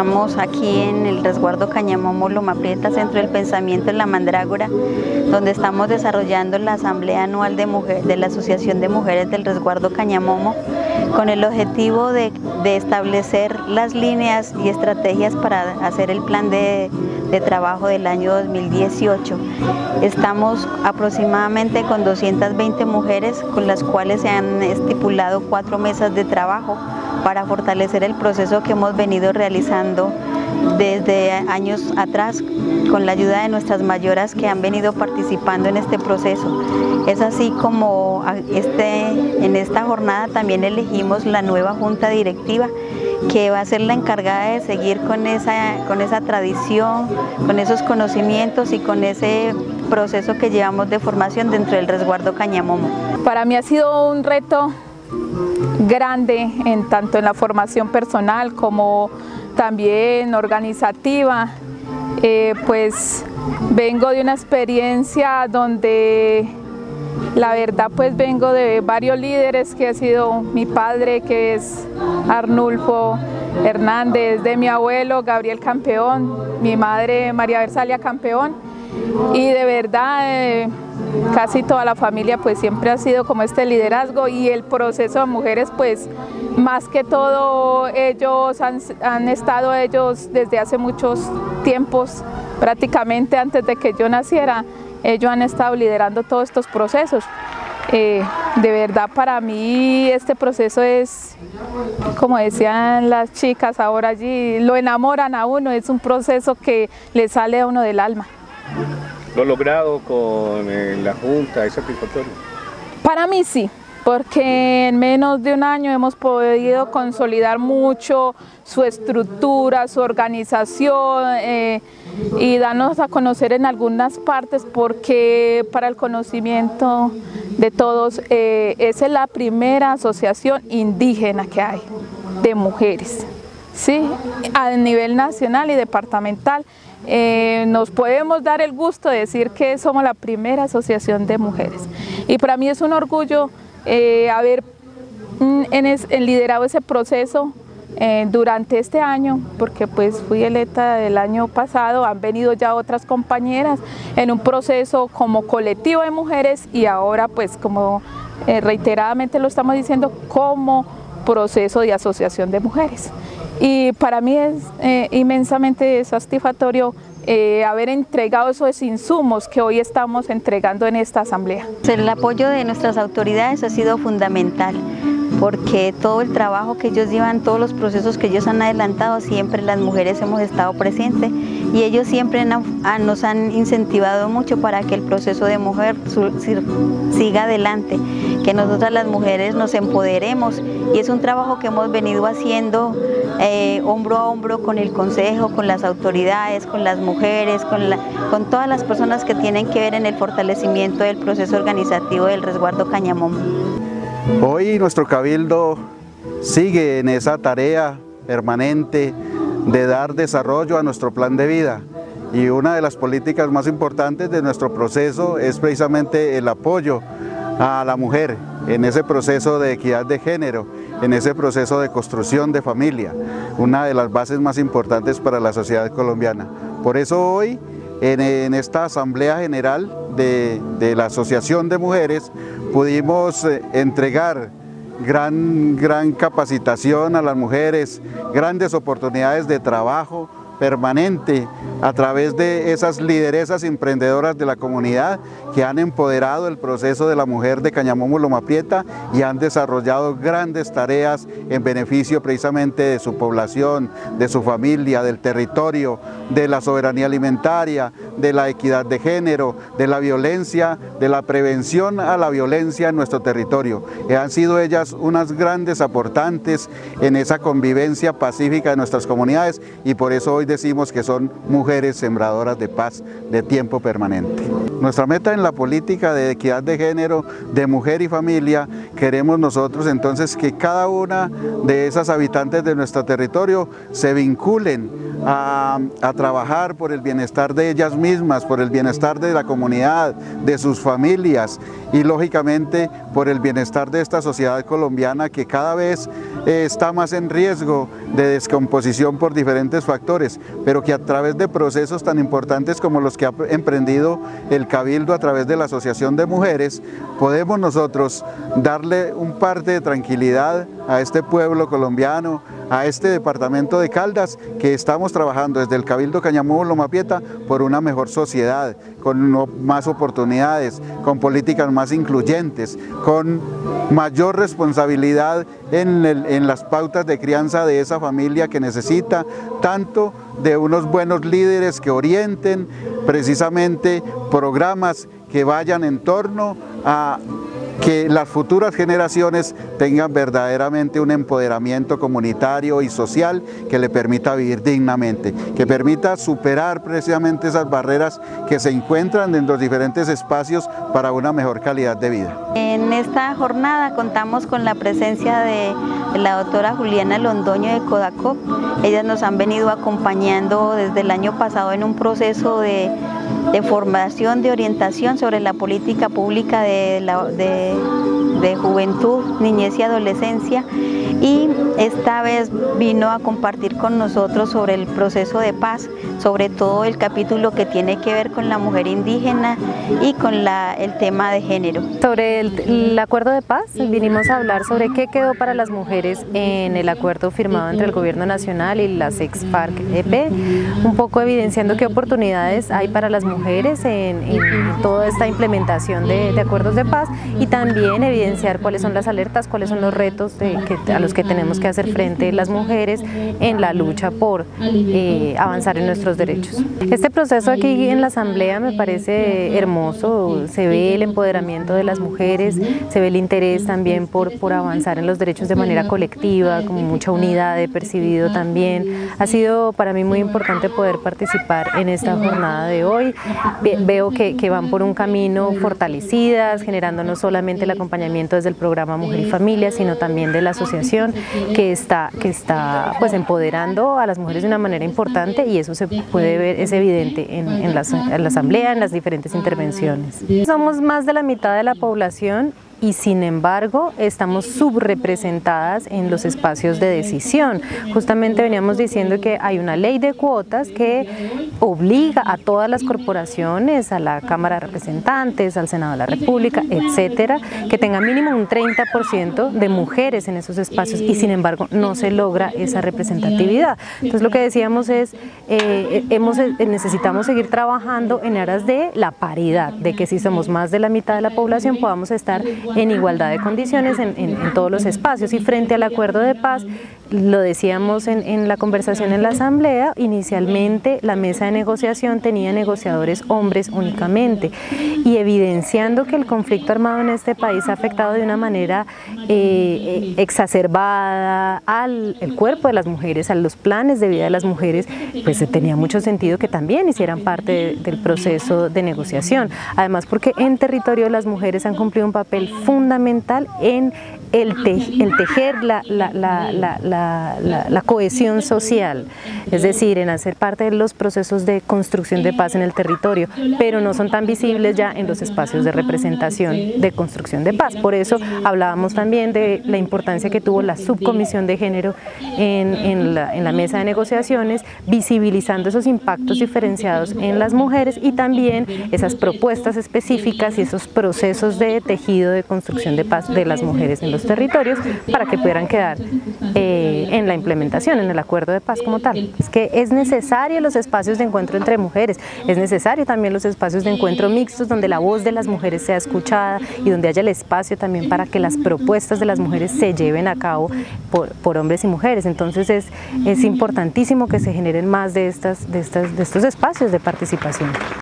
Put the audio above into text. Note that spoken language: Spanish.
Estamos aquí en el resguardo Cañamomo Loma Prieta, Centro del Pensamiento en La Mandrágora, donde estamos desarrollando la asamblea anual de la Asociación de Mujeres del Resguardo Cañamomo, con el objetivo de establecer las líneas y estrategias para hacer el plan de trabajo del año 2018. Estamos aproximadamente con 220 mujeres, con las cuales se han estipulado 4 mesas de trabajo para fortalecer el proceso que hemos venido realizando desde años atrás, con la ayuda de nuestras mayoras que han venido participando en este proceso. Es así como en esta jornada también elegimos la nueva junta directiva, que va a ser la encargada de seguir con esa tradición, con esos conocimientos y con ese proceso que llevamos de formación dentro del resguardo Cañamomo. Para mí ha sido un reto grande, tanto en la formación personal como también organizativa. Pues vengo de una experiencia donde la verdad pues vengo de varios líderes, que ha sido mi padre, que es Arnulfo Hernández, de mi abuelo Gabriel Campeón, mi madre María Versalia Campeón, y de verdad casi toda la familia pues siempre ha sido como este liderazgo, y el proceso de mujeres pues más que todo ellos han estado desde hace muchos tiempos, prácticamente antes de que yo naciera. Ellos han estado liderando todos estos procesos. De verdad para mí este proceso es, como decían las chicas ahora allí, lo enamoran a uno, es un proceso que le sale a uno del alma. ¿Lo logrado con la Junta? ¿Es satisfactorio? Para mí sí, porque en menos de un año hemos podido consolidar mucho su estructura, su organización, y darnos a conocer en algunas partes, porque para el conocimiento de todos, esa es la primera asociación indígena que hay de mujeres, ¿sí? A nivel nacional y departamental. Nos podemos dar el gusto de decir que somos la primera asociación de mujeres, y para mí es un orgullo haber liderado ese proceso durante este año, porque pues fui electa el año pasado. Han venido ya otras compañeras en un proceso como colectivo de mujeres, y ahora pues como reiteradamente lo estamos diciendo, como proceso de asociación de mujeres. Y para mí es inmensamente satisfactorio haber entregado esos insumos que hoy estamos entregando en esta asamblea. El apoyo de nuestras autoridades ha sido fundamental, porque todo el trabajo que ellos llevan, todos los procesos que ellos han adelantado, siempre las mujeres hemos estado presentes, y ellos siempre nos han incentivado mucho para que el proceso de mujer siga adelante, que nosotras las mujeres nos empoderemos, y es un trabajo que hemos venido haciendo hombro a hombro con el Consejo, con las autoridades, con las mujeres, con todas las personas que tienen que ver en el fortalecimiento del proceso organizativo del resguardo Cañamomo. Hoy nuestro Cabildo sigue en esa tarea permanente de dar desarrollo a nuestro plan de vida, y una de las políticas más importantes de nuestro proceso es precisamente el apoyo a la mujer en ese proceso de equidad de género, en ese proceso de construcción de familia, una de las bases más importantes para la sociedad colombiana. Por eso hoy en esta Asamblea General de la Asociación de Mujeres pudimos entregar gran capacitación a las mujeres, grandes oportunidades de trabajo permanente a través de esas lideresas emprendedoras de la comunidad que han empoderado el proceso de la mujer de Cañamomo Loma Prieta y han desarrollado grandes tareas en beneficio precisamente de su población, de su familia, del territorio, de la soberanía alimentaria, de la equidad de género, de la violencia, de la prevención a la violencia en nuestro territorio. Han sido ellas unas grandes aportantes en esa convivencia pacífica de nuestras comunidades, y por eso hoy decimos que son mujeres sembradoras de paz de tiempo permanente. Nuestra meta en la política de equidad de género, de mujer y familia, queremos nosotros entonces que cada una de esas habitantes de nuestro territorio se vinculen a trabajar por el bienestar de ellas mismas, por el bienestar de la comunidad, de sus familias y lógicamente por el bienestar de esta sociedad colombiana que cada vez está más en riesgo de descomposición por diferentes factores, pero que a través de procesos tan importantes como los que ha emprendido el Cabildo a través de la Asociación de Mujeres, podemos nosotros darle un parte de tranquilidad a este pueblo colombiano, a este departamento de Caldas, que estamos trabajando desde el Cabildo Cañamomo Loma Prieta por una mejor sociedad, con más oportunidades, con políticas más incluyentes, con mayor responsabilidad en las pautas de crianza de esa familia que necesita tanto de unos buenos líderes que orienten precisamente programas que vayan en torno a que las futuras generaciones tengan verdaderamente un empoderamiento comunitario y social que le permita vivir dignamente, que permita superar precisamente esas barreras que se encuentran en los diferentes espacios para una mejor calidad de vida. En esta jornada contamos con la presencia de la doctora Juliana Londoño de Codacop. Ellas nos han venido acompañando desde el año pasado en un proceso de formación, de orientación sobre la política pública de juventud, niñez y adolescencia, y esta vez vino a compartir con nosotros sobre el proceso de paz, sobre todo el capítulo que tiene que ver con la mujer indígena y con el tema de género. Sobre el acuerdo de paz vinimos a hablar sobre qué quedó para las mujeres en el acuerdo firmado entre el Gobierno Nacional y las ex-FARC-EP, un poco evidenciando qué oportunidades hay para las mujeres en toda esta implementación de acuerdos de paz, y también evidenciar cuáles son las alertas, cuáles son los retos a los que tenemos que hacer frente las mujeres en la lucha por avanzar en nuestros derechos. Este proceso aquí en la Asamblea me parece hermoso, se ve el empoderamiento de las mujeres, se ve el interés también por avanzar en los derechos de manera colectiva, como mucha unidad he percibido también. Ha sido para mí muy importante poder participar en esta jornada de hoy. Veo que van por un camino fortalecidas, generando no solamente el acompañamiento desde el programa Mujer y Familia, sino también de la asociación que está pues empoderando a las mujeres de una manera importante, y eso se puede ver, es evidente en la Asamblea, en las diferentes intervenciones. Somos más de la mitad de la población y sin embargo estamos subrepresentadas en los espacios de decisión. Justamente veníamos diciendo que hay una ley de cuotas que obliga a todas las corporaciones, a la Cámara de Representantes, al Senado de la República, etcétera, que tenga mínimo un 30% de mujeres en esos espacios, y sin embargo no se logra esa representatividad. Entonces lo que decíamos es, necesitamos seguir trabajando en aras de la paridad, de que si somos más de la mitad de la población podamos estar en igualdad de condiciones en todos los espacios. Y frente al acuerdo de paz, lo decíamos en la conversación en la Asamblea, inicialmente la mesa de negociación tenía negociadores hombres únicamente, y evidenciando que el conflicto armado en este país ha afectado de una manera exacerbada al cuerpo de las mujeres, a los planes de vida de las mujeres, pues tenía mucho sentido que también hicieran parte del proceso de negociación. Además porque en territorio las mujeres han cumplido un papel fundamental en el tejer la cohesión social, es decir, en hacer parte de los procesos de construcción de paz en el territorio, pero no son tan visibles ya en los espacios de representación de construcción de paz. Por eso hablábamos también de la importancia que tuvo la subcomisión de género en la mesa de negociaciones, visibilizando esos impactos diferenciados en las mujeres y también esas propuestas específicas y esos procesos de tejido de construcción de paz de las mujeres en los territorios para que pudieran quedar en la implementación, en el acuerdo de paz como tal. Es que es necesario los espacios de encuentro entre mujeres, es necesario también los espacios de encuentro mixtos donde la voz de las mujeres sea escuchada y donde haya el espacio también para que las propuestas de las mujeres se lleven a cabo por hombres y mujeres. Entonces es importantísimo que se generen más de estos espacios de participación.